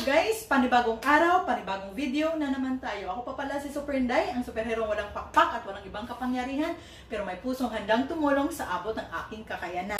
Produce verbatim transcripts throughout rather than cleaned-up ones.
up guys? Panibagong araw, panibagong video na naman tayo. Ako pa pala si Super Inday, ang superhero walang pakpak at walang ibang kapangyarihan, pero may pusong handang tumulong sa abot ng aking kakayanan.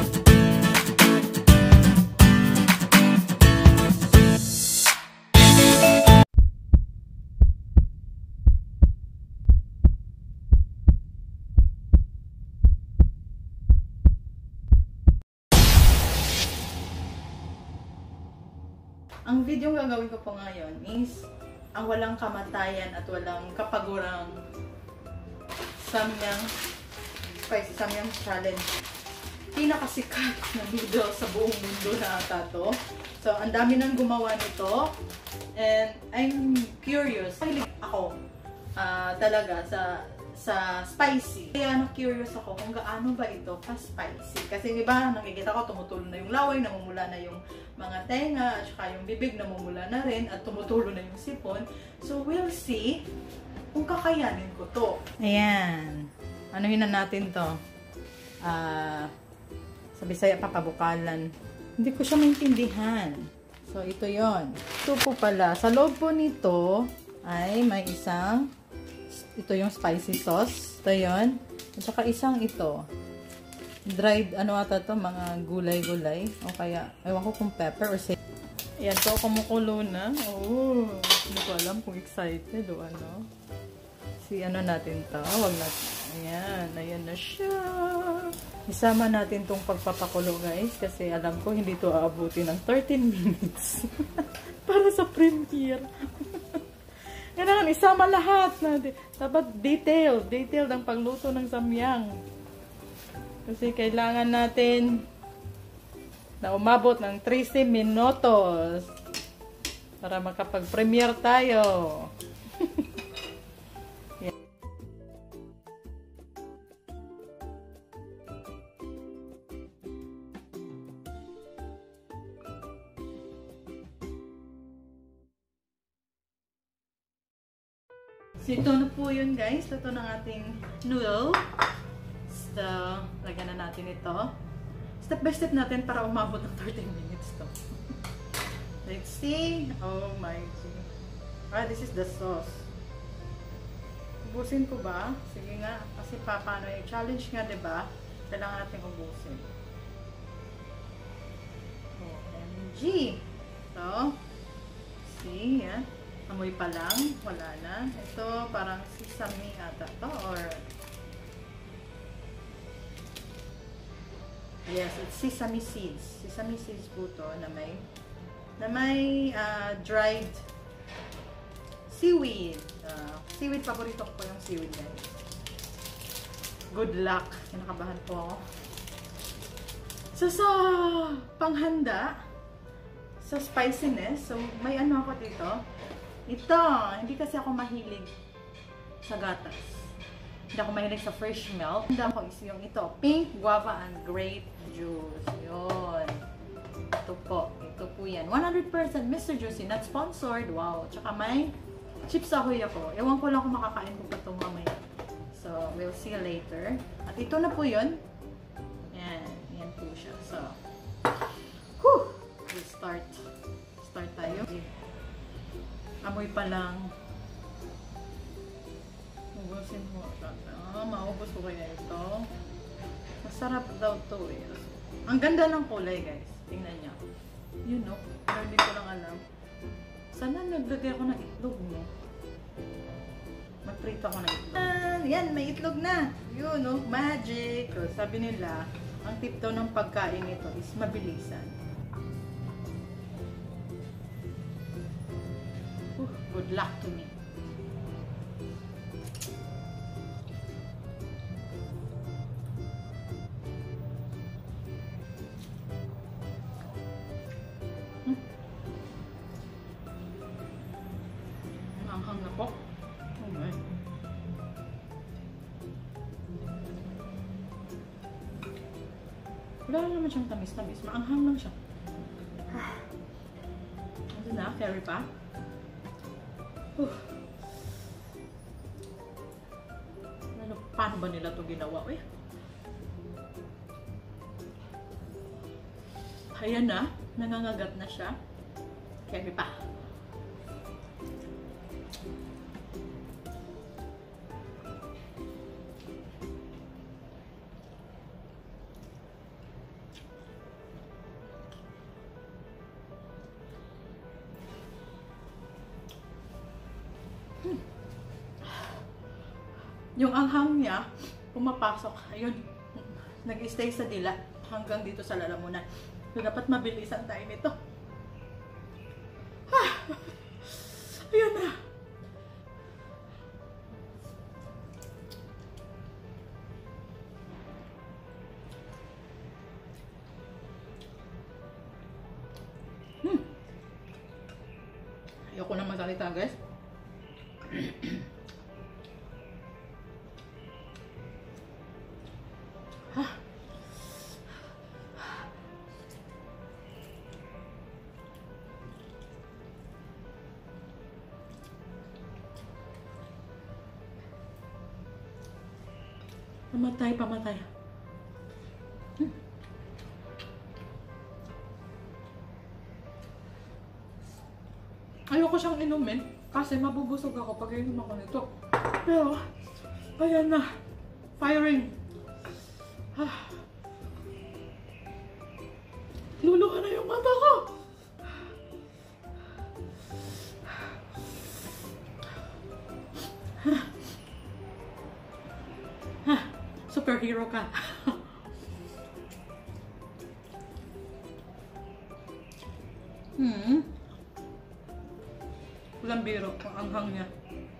Ang video ang gagawin ko po ngayon is ang walang kamatayan at walang kapagurang samyang spicy samyang challenge. Pinakasikat na noodle sa buong mundo na ata to. So, ang dami nang gumawa nito. And I'm curious. Mahilig ako uh, talaga sa sa spicy. Kaya na-curious ako kung gaano ba ito ka-spicy. Kasi diba, nakikita ko tumutulo na yung laway, namumula na yung mga tenga, at saka yung bibig namumula na rin, at tumutulo na yung sipon. So, we'll see kung kakayanin ko to. Ayan. Anuhin na natin to. Ah... Uh, sa Bisaya papabukalan. Hindi ko siya maintindihan. So, ito yon. Ito po pala. Sa loob po nito ay may isang ito yung spicy sauce. Ito yon. At saka isang ito. Dried, ano ata to? Mga gulay-gulay. O kaya, ewan ko kung pepper or say. Ayan po, kumukulo na. Oh, hindi ko alam kung excited o ano. Si ano natin to. Wag natin. Ayan, ayan na siya. Isama natin tong pagpapakulo guys. Kasi alam ko hindi to aabutin ng thirteen minutes. Para sa premiere. Kailangan isama lahat natin. Dapat detail. Detail ang pagluto ng samyang. Kasi kailangan natin na umabot ng thirty minutos. Para makapag-premiere tayo. So, ito na po yun guys. Ito ng ating noodle. So, lagyan na natin ito. Step by step natin para umabot ng thirty minutes to. Let's see. Oh my God. Ah, this is the sauce. Ubusin ko ba? Sige nga. Kasi pa, paano yung challenge nga, diba? Kailangan natin ubusin. O M G. So, see, yeah. Amoy pa lang, wala na. Ito parang sesame ata to or yes, it's sesame seeds. Sesame seeds po to na may na may uh, dried seaweed. Uh, seaweed, paborito ko po yung seaweed guys. Good luck. Kinakabahan po ako. So sa panghanda, sa spiciness, so may ano ako dito. Ito, hindi kasi ako mahilig sa gatas. Hindi ako mahilig sa fresh milk. Hindi ako is yung ito, pink guava and grape juice. Yun. Ito po. Ito po yan. one hundred percent Mister Juicy, not sponsored. Wow. Tsaka may chips ahoy ako. Ewan ko lang kung makakain ko pa ito mamaya. So, we'll see later. At ito na po yun. Yan. Yan po siya. So, whew! We'll start. Start tayo. Amoy pa lang. Ubusin mo. Ah, maubos ko kaya ito. Masarap daw to eh. Ang ganda ng kulay guys. Tingnan niyo. Yun no. Pero hindi ko lang alam. Sana naglagay ako ng itlog no. Magprito ako ng itlog. Ah, yan, may itlog na. Yun no. Magic. So, sabi nila, ang tip daw ng pagkain nito is mabilisan. Good luck to me. Hmm. Maanghang na po. Oh my. Wala naman siyang tamis-tamis. Maanghang lang siya. Ano na? Carry pa? Uh. Ano, paano ba nila ito ginawa? Eh? Ayan na, nangangagat na siya. Kaya pa. Hmm. Yung anghang niya, pumapasok. Ayun, nag-stay sa dila hanggang dito sa lalamunan. So, dapat mabilisan tayo nito. Ah, ayun na. Hmm. Ayoko na magsalita, guys. Ah. Pamatay, pamatay. Hmm. Ayoko siyang inumin kasi mabubusog ako pag inom ako nito. Pero, ayan na. Firing. Ah. Luluha na yung mata ko. Superhero ka. Hmm. Walang biro ang anghang niya.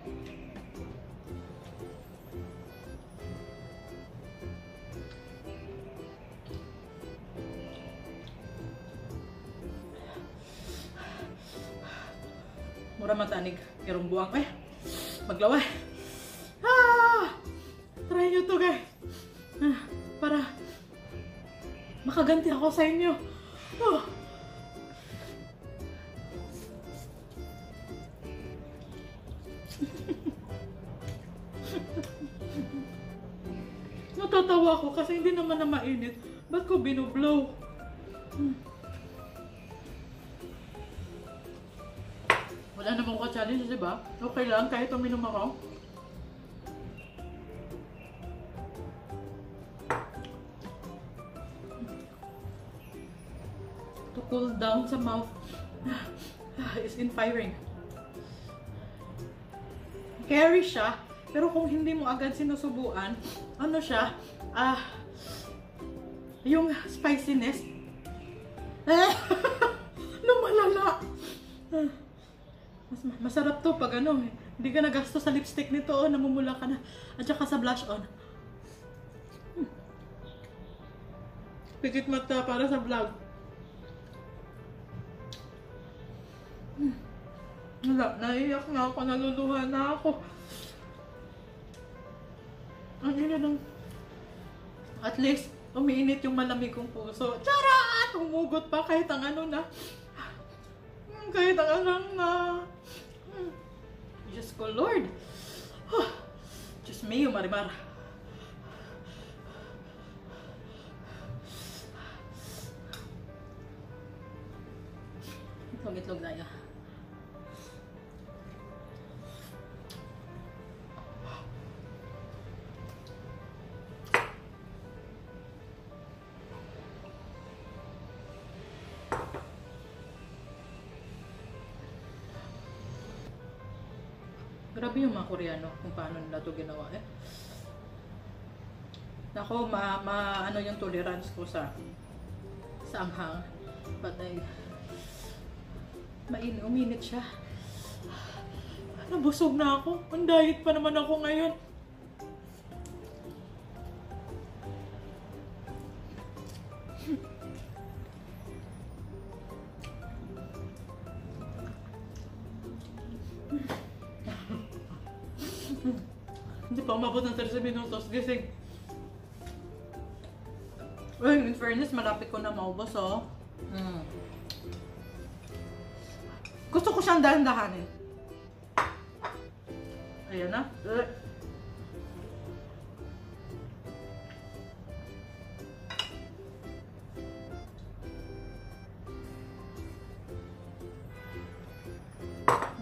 Mura matanig. Kirong buwang. Eh, maglaway. Ah! Try nyo to, guys. Ah, para makaganti ako sa inyo. Oh. Natatawa ako kasi hindi naman na mainit. Ba't ko binublow? Hmm. Wala namang ka-challenge, diba? Okay lang kahit uminom ako. To cool down sa mouth is inspiring. Carry siya, pero kung hindi mo agad sinusubuan, ano siya, ah, uh, yung spiciness, eh, lumalala. Mas, masarap to pag ano, hindi ka nagasto sa lipstick nito, oh, namumula ka na, at saka sa blush on. Hmm. Pikit mata para sa vlog. Hmm. Wala, naiyak na ako, naluluha na ako. Ang ina ng... At least, umiinit yung malamig kong puso. Charot! Umugot pa kahit ang ano na. Kahit ang ano na. Diyos ko, Lord. Huh. Diyos mayo, Marimar. Itlog-itlog na yan. Grabe yung mga Koreano kung paano nila ito ginawa eh. Ako, ma, ma ano yung tolerance ko sa sa anghang. But ay, main, uminit siya. Nabusog na ako. Ang diet pa naman ako ngayon. Hindi pa umabot ng thirty minutos. Gising. Well, in fairness, malapit ko na maubos, oh. Mm. Gusto ko siyang dahan-dahanin. Ayan na. Uh.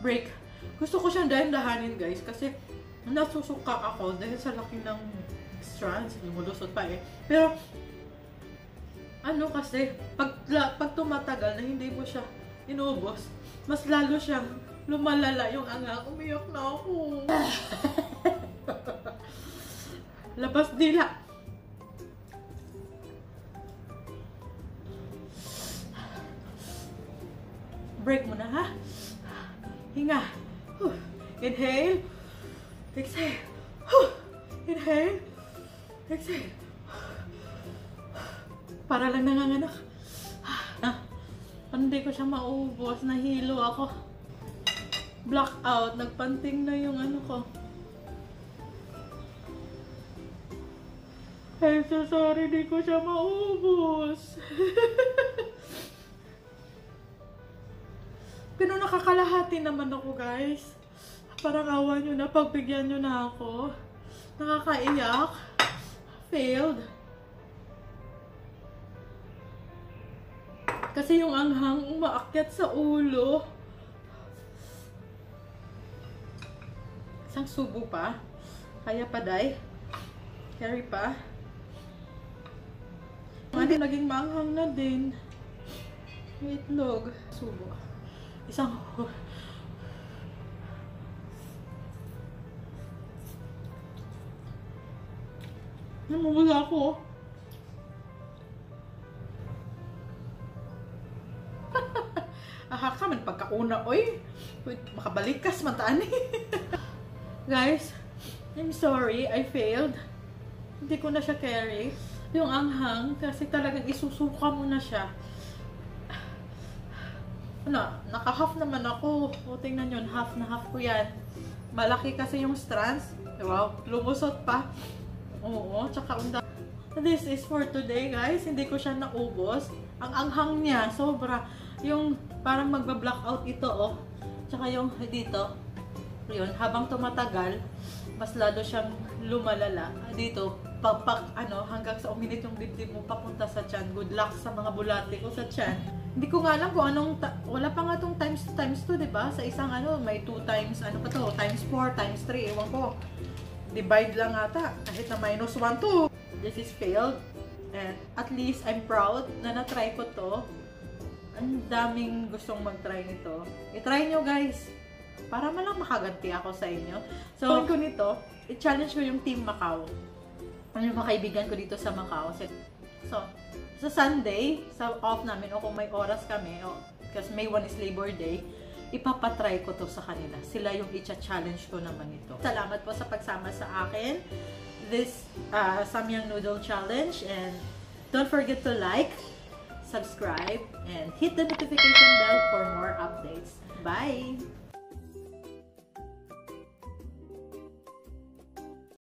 break. Gusto ko siyang dahan-dahanin guys kasi nasusuka ako dahil sa laki ng strands. Lumulusot pa eh. Pero, ano kasi, pag, pag tumatagal na hindi mo siya inubos, mas lalo siyang lumalala yung angang. Umiyak na ako. Labas dila. Break mo na ha. Hinga. Huh. Inhale. Exhale. Huh. Inhale. Exhale. Para lang nanganganak. Ah, hindi ko siya maubos. Nahilo ako. Blackout. Nagpanting na yung ano ko. I'm so sorry. Di ko siya maubos. Pero nakakalahati naman ako guys. Parang awa nyo na. Pagbigyan nyo na ako. Nakakaiyak. Failed. Kasi yung anghang umaakyat sa ulo. Isang subo pa. Kaya pa, day. Carry pa. Ano, naging maanghang na din. May itlog. Subo. Isang... Namumula ako. Aha ka man pagkauna. Oy, wait, makabalik ka sa mataan eh. Guys, I'm sorry. I failed. Hindi ko na siya carry. Yung anghang, kasi talagang isusuka mo na siya. Ano, naka-half naman ako. O, tingnan yun, half na half ko yan. Malaki kasi yung strands. Wow, lumusot pa. Oo, tsaka unda. This is for today, guys. Hindi ko siya naubos. Ang anghang niya, sobra. Yung parang magba-blackout ito, oh. Tsaka yung dito. Yun, habang tumatagal, mas lalo siyang lumalala. Dito, pag, ano, hanggang sa uminit yung dibdib mo papunta sa tiyan. Good luck sa mga bulate ko sa tiyan. Hindi ko nga alam kung anong, wala pa nga itong times times two, diba? Sa isang ano, may two times, ano pa to, times four, times three, ewan ko. Divide lang ata, kahit na minus one, two. This is failed. And at least, I'm proud na na-try ko to. Ang daming gustong mag-try nito. I-try nyo guys. Para malang makaganti ako sa inyo. So, ang ko nito, i-challenge ko yung Team Macau. Ano yung mga kaibigan ko dito sa Macau. So, sa Sunday, sa off namin, o kung may oras kami, o, because May first is Labor Day, ipapatry ko to sa kanila. Sila yung i-challenge ko naman ito. Salamat po sa pagsama sa akin. This uh, Samyang Noodle Challenge. And don't forget to like, subscribe, and hit the notification bell for more updates. Bye!